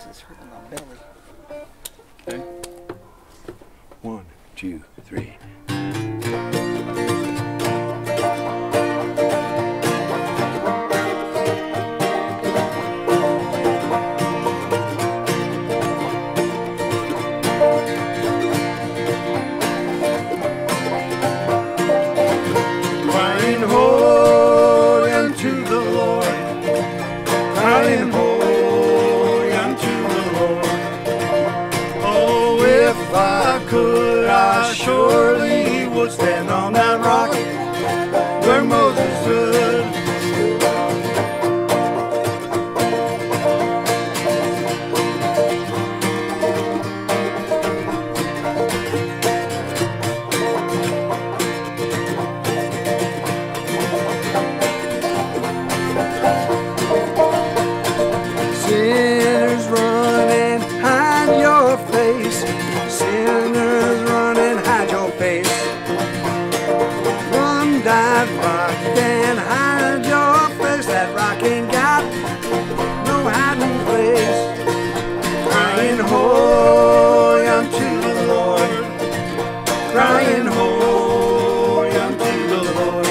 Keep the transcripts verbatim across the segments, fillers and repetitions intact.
It's hurting my belly. Okay. One, two, three. Crying holy unto the Lord, crying holy unto the Lord. Oh, if I could, I surely would stand on that rock where Moses stood. Sinners run and hide your face. Sinners run and hide your face. Run that rock and hide your face. That rock ain't got no hiding place. Crying holy unto the Lord, crying holy unto the Lord.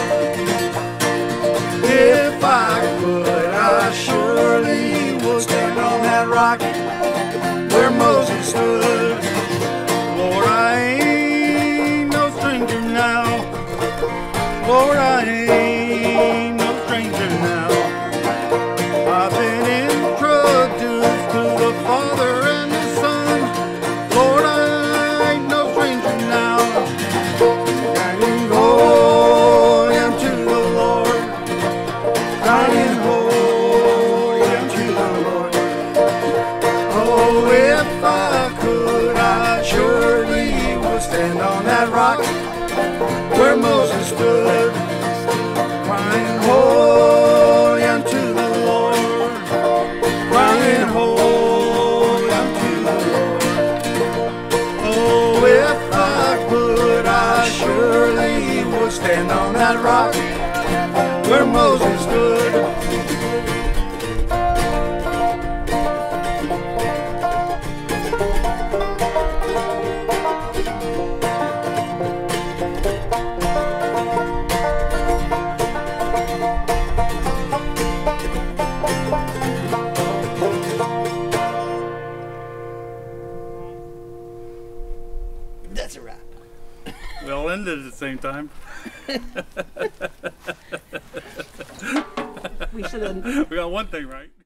If I could, I surely would stand on that rock where Moses stood. Lord, I ain't no stranger now. Lord, I ain't no stranger now. I've been introduced to the Father and the Son. Lord, I ain't no stranger now. Crying holy unto the Lord, crying holy unto the Lord. Oh, if I could, I surely would stand on that rock where Moses stood. Crying holy unto the Lord, crying holy unto the Lord. Oh, if I could, I surely would stand on that rock where Moses stood. That's a wrap. We all ended at the same time. We should have. We got one thing right.